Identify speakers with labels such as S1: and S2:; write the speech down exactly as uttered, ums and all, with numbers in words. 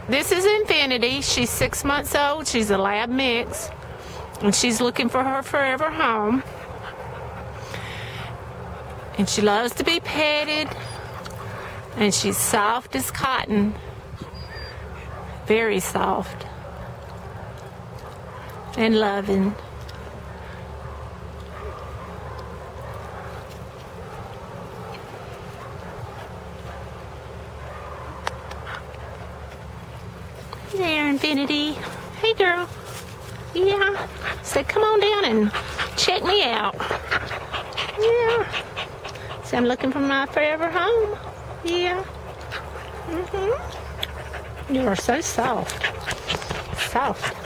S1: This is Infinity. She's six months old. She's a lab mix. And she's looking for her forever home. And she loves to be petted. And she's soft as cotton. Very soft. And loving. There, Infinity. Hey, girl. Yeah. So come on down and check me out. Yeah. So I'm looking for my forever home. Yeah. Mm-hmm. You are so soft. Soft.